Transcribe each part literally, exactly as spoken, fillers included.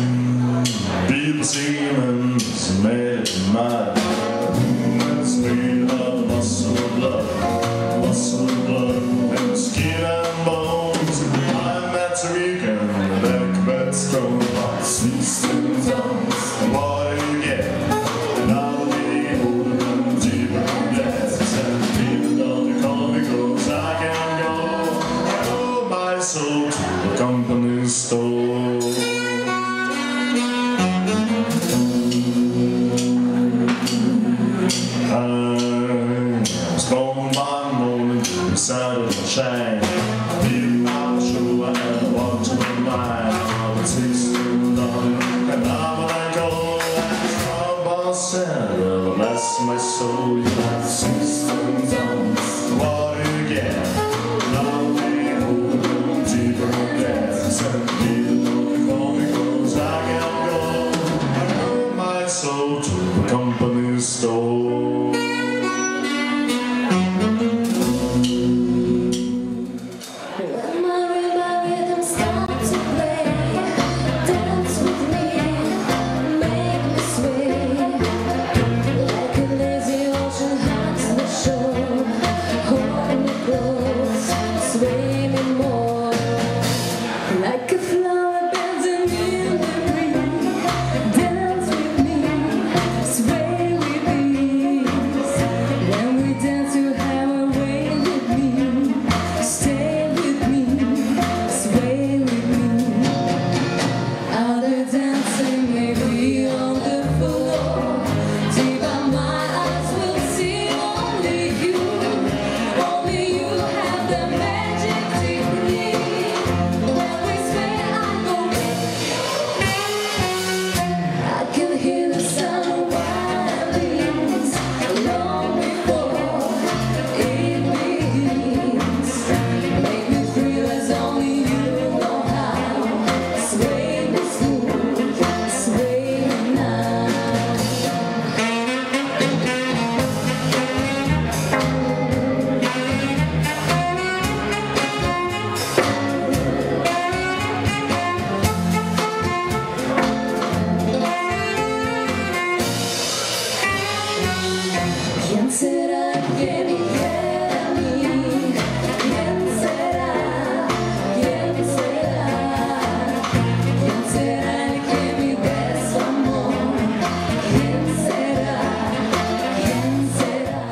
Demons made in my it's made of muscle and blood, muscle and blood, and skin and bones. I'm at weekend, back bed stone, sweets and tongues, and what do you get? And I'll be older and deeper and dance, and people don't call me cause I can go, I owe my soul to the company store. Inside of the shine, in my shoe I had a walk to my mind. All the taste and love, and now when I go, that's from Boston. Bless my soul, you have systems on. What do you get? Now we hold deeper and dance, and people don't call me cause I can't go. I owe my soul to the company store. Like a flower bending in the breeze, dance with me, sway with ease. When we dance, you have a way with me. Stay with me, sway with me. Other dancing may be on the floor, deep in my eyes will see only you. Only you have the magic technique. ¿Quién será que dijera a mí? ¿Quién será? ¿Quién será? ¿Quién será el que me dé su amor? ¿Quién será? ¿Quién será?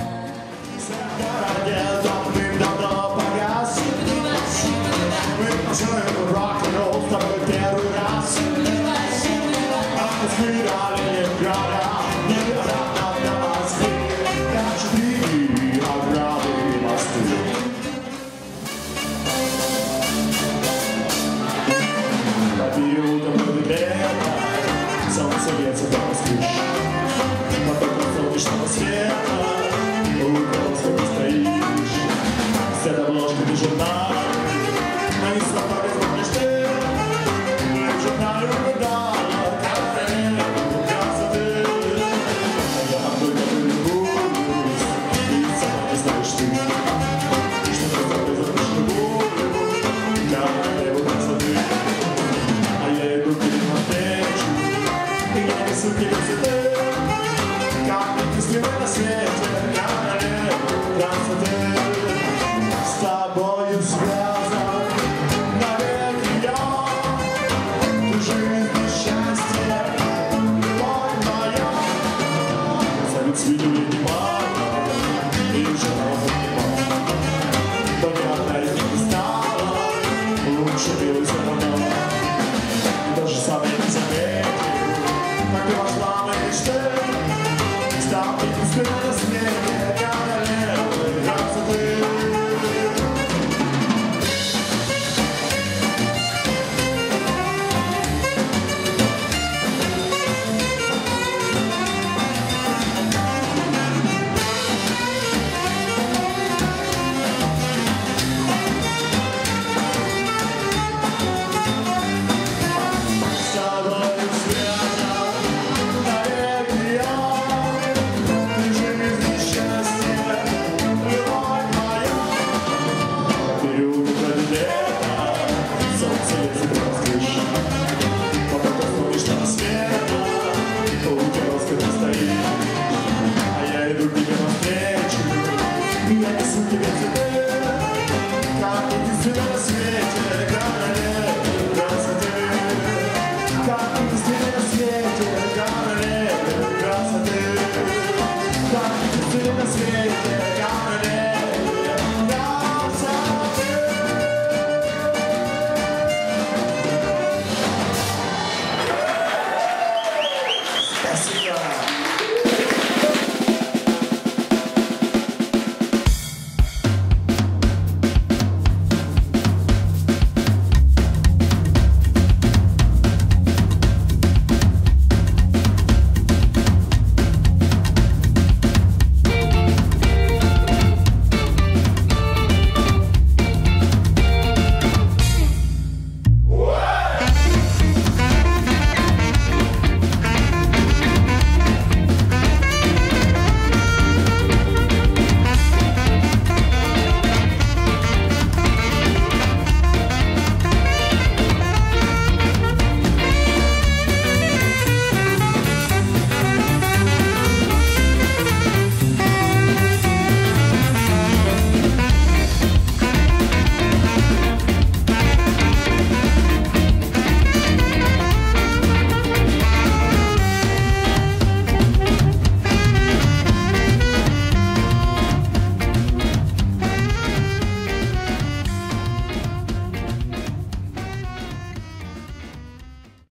Солнце льется до воскресенья, потоком солнечного света, утром ты стоишь, вся обложка без журнала, а не свободы смотришь ты, в журнале угадала, кафе, красоты, а я только любуюсь, и сама не знаешь ты, что такое запрещено волю, королеву красоты, а я иду перед навстречу. Я несу тебе цветы, как ты на свете, королева красоты.